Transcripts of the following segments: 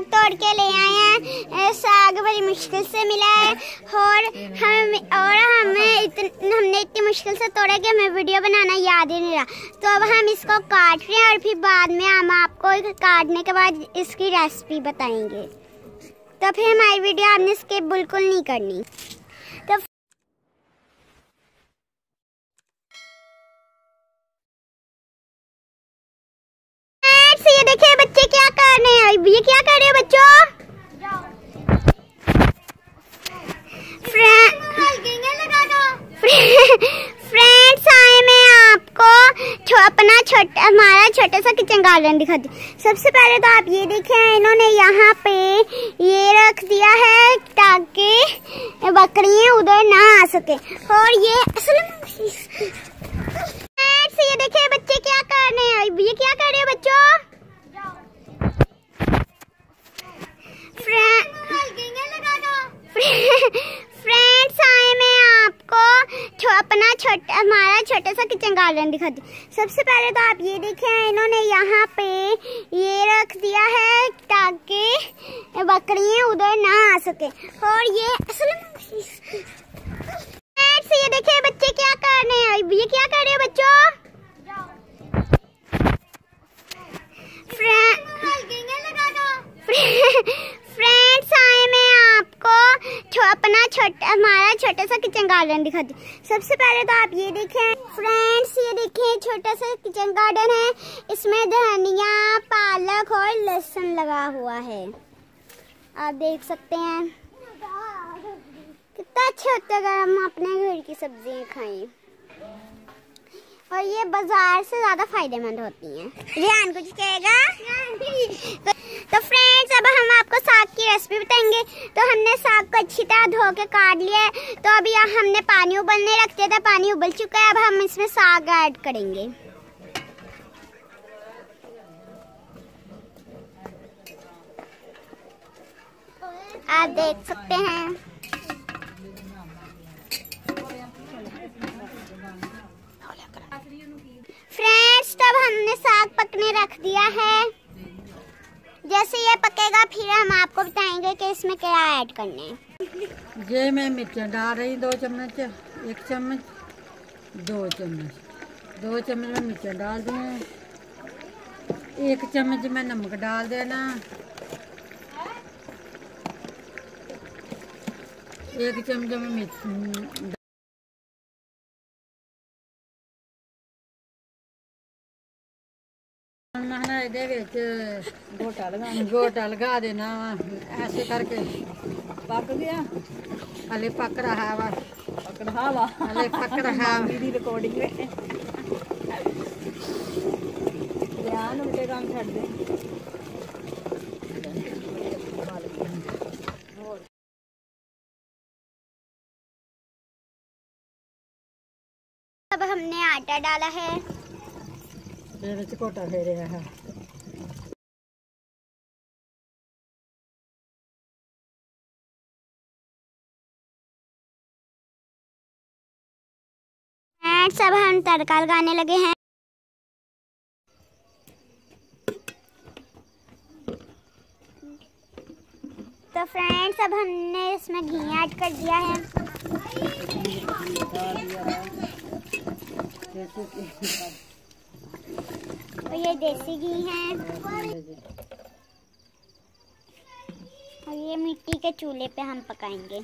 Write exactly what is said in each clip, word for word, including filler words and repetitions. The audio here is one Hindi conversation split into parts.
साग तोड़ के ले आए हैं। साग बड़ी मुश्किल से मिला है और हम और हमें इतन, हमने इतनी मुश्किल से तोड़ा कि हमें वीडियो बनाना याद ही नहीं रहा। तो अब हम इसको काट रहे हैं और फिर बाद में हम आपको काटने के बाद इसकी रेसिपी बताएंगे। तो फिर हमारी वीडियो आपने स्किप बिल्कुल नहीं करनी। तो ये देखिए बच्चे क्या कर रहे हैं। ये क्या कर रहे हैं बच्चों? फ्रेंड्स आए मैं आपको अपना छोटा हमारा छोटा सा किचन गार्डन दिखाती हूँ। सबसे पहले तो आप ये देखें, इन्होंने यहाँ पे ये रख दिया है ताकि बकरियाँ उधर ना आ सके। और ये ये देखिए बच्चे क्या कर रहे हैं। ये क्या कर रहे हैं बच्चों? फ्रेंड्स आए मैं आपको अपना छोटा हमारा छोटा सा किचन गार्डन दिखाती हूँ। सबसे पहले तो आप ये देखें, इन्होंने यहाँ पे ये रख दिया है ताकि बकरियाँ उधर ना आ सके। और ये फ्रेंड्स ये देखिए बच्चे क्या कर रहे हैं। ये क्या कर रहे हैं बच्चों? फ्रेंड्स आए मैं आपको अपना छोटा हमारा छोटा सा किचन गार्डन दिखाती हूँ। सबसे पहले तो आप ये देखें फ्रेंड्स, ये देखें छोटा सा किचन गार्डन है। इसमें धनिया, पालक और लहसुन लगा हुआ है, आप देख सकते हैं। कितना अच्छा होता है अगर हम अपने घर की सब्जियां खाएं। और ये बाजार से ज्यादा फायदेमंद होती हैं। रियान कुछ कहेगा? तो, तो फ्रेंड्स अब हम आपको साग की रेसिपी बताएंगे। तो हमने साग को अच्छी तरह धो के काट लिया है। तो अभी हमने पानी उबलने रख दिया था, पानी उबल चुका है। अब हम इसमें साग ऐड करेंगे। आप देख सकते हैं फ्रेंड्स, तब हमने साग पकने रख दिया है। जैसे ये पकेगा फिर हम आपको बताएंगे कि इसमें क्या ऐड करने हैं। ये मैं मिर्च डाल रही दो चम्मच, एक चम्मच, दो चम्मच, दो चम्मच में मिर्च डाल दें। एक चम्मच में नमक डाल देना। एक चम्मच में मिर्च गोटा लगा गोटा लगा देना। ऐसे करके पक गया। अले पक रहा है, पक रहा वा अले पक रहा मेरी रिकॉर्डिंग में। ध्यान उल्टे काम छड़ दे। अब हमने आटा डाला है। कोटा फेरे है। सब हम तड़का लगाने लगे हैं। तो फ्रेंड्स अब हमने इसमें घी ऐड कर दिया है। और ये देसी घी है और ये मिट्टी के चूल्हे पे हम पकाएंगे।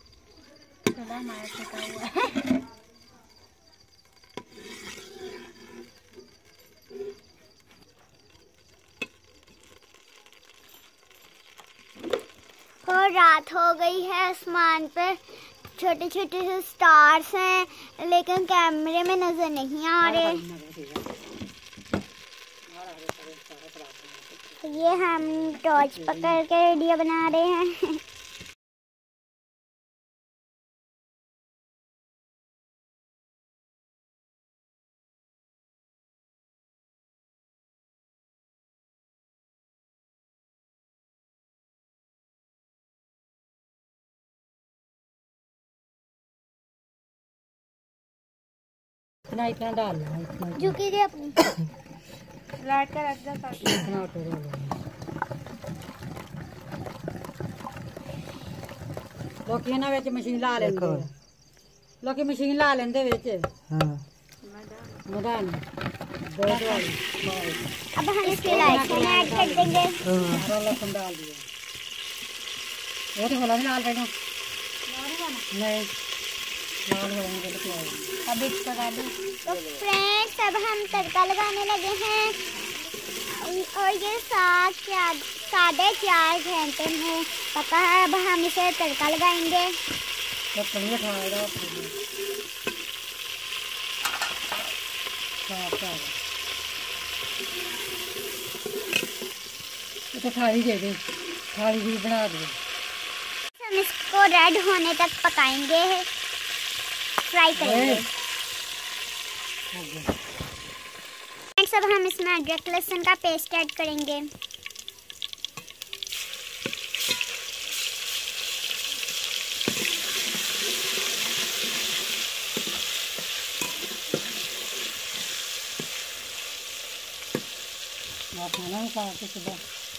और रात हो गई है, आसमान पे छोटे छोटे से स्टार्स हैं लेकिन कैमरे में नजर नहीं आ रहे। ये हम टॉर्च पकड़ के वीडियो बना रहे हैं। इतना इतना डालना इतना जो कीजिए अपनी लाइट का रख दो। इतना ऑटो डालो। ਲੋਕੀ ਇਹਨਾਂ ਵਿੱਚ ਮਸ਼ੀਨ ਲਾ ਲੈਂਦੇ ਆ। ਲੋਕੀ ਮਸ਼ੀਨ ਲਾ ਲੈਂਦੇ ਵਿੱਚ। हाँ ਮਦਾਨ बहुत वाली अब हम इसके लहसुन ऐड कर देंगे। सारा लहसुन डाल दिया। वो तो होला भी लाल रहना नहीं लाल होने के लिए अब इसका डाल दो। तो फ्रेंड्स अब हम तड़का लगाने लगे हैं और ये सात चार साढ़े चार घंटे में पका है। अब हम इसे तड़का लगाएंगे। तो पनीर खाएगा तो थाली दे दे थाली भी बना दे। हम इसको रेड होने तक पकाएंगे फ्राई करेंगे। फ्रेंड्स अब हम इसमें अदरक लहसुन का पेस्ट ऐड करेंगे। खाना ही खा के सुबह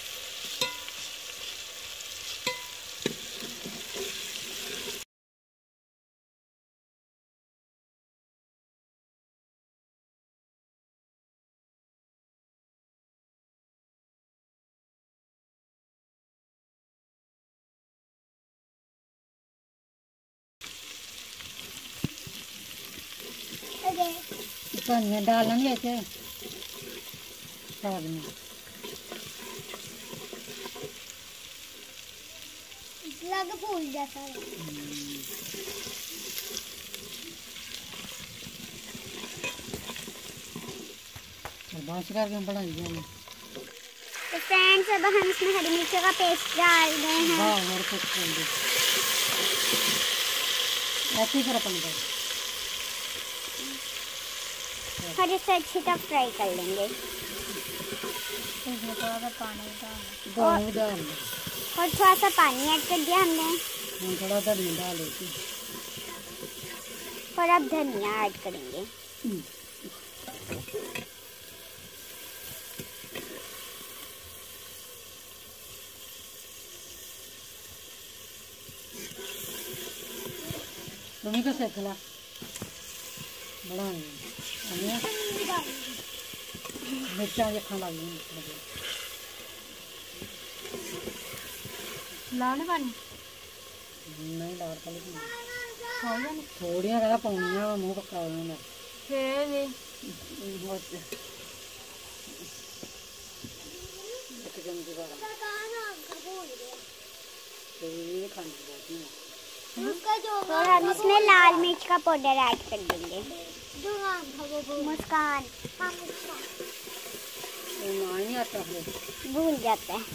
धनिया डालना नहीं ऐसे साग में लग फूल जैसा है। बांस करके बनाई जाए। तो फ्रेंड्स अब हम इसमें हरी मिर्चों का पेस्ट डाल रहे हैं। हाँ और कुछ कर दे ऐसे ही कर अपन का और इसे अच्छी तरह फ्राई कर लेंगे। इसमें थोड़ा सा पानी डाल और- डाल और थोड़ा सा पानी ऐड कर दिया हमने हम थोड़ा धनिया डाल देते और अब धनिया ऐड करेंगे। तुम्हें को सेकला बड़ा मिर्चा देखा लग गई लाने पानी नहीं डाल पाली थोड़िया कह पानिया मुँह पका देना और हम इसमें लाल मिर्च का पाउडर ऐड कर देंगे। मुस्कान नहीं आता है भूल जाता है।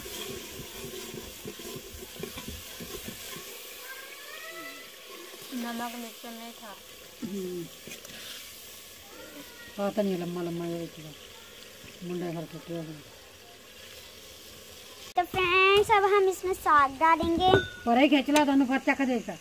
नमक मिर्च नहीं था पता नहीं लम्मा लम्मा ये मुंडा करके तो फ्रेंड्स अब हम इसमें साग डालेंगे। पर ही खिंचला तो फर्चा का देता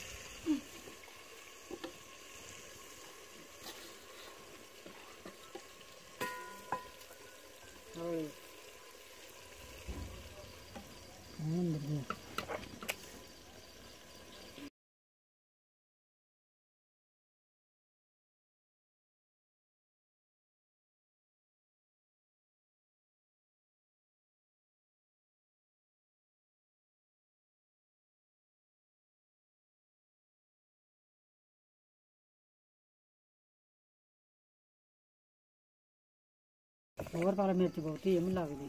और पाला मिर्च बहुत ही मन लगती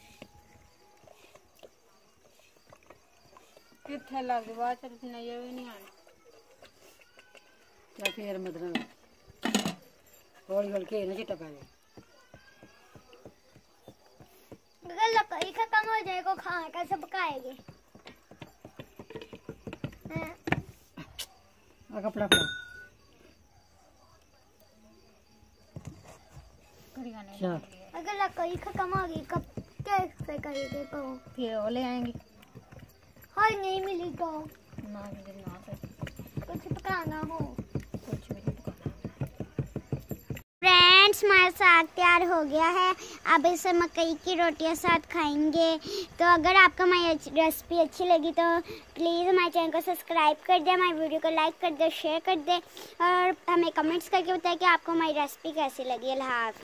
कितने लग बाद नहीं भी नहीं आने क्या फिर मतलब हौली हौली के ना चिट्टा पै अगर लकड़ी का कम हो जाएगा खाना कैसे पकाएंगे? आ कपड़ा फड़ा अच्छा अगर लकड़ी खत्म होगी कब कैसे करेंगे? तो फिर वो ले आएंगे हाँ नहीं मिली तो ना मिले ना कुछ पकाना हो कुछ भी नहीं पकाना फ्रेंड फ्रेंड्स हमारा साग तैयार हो गया है। अब इसे मकई की रोटियों साथ खाएंगे। तो अगर आपको हमारी रेसिपी अच्छी लगी तो प्लीज़ हमारे चैनल को सब्सक्राइब कर दें, हमारी वीडियो को लाइक कर दें, शेयर कर दें और हमें कमेंट्स करके बताएं कि आपको हमारी रेसिपी कैसी लगी। अल्लाह हाफ़िज़।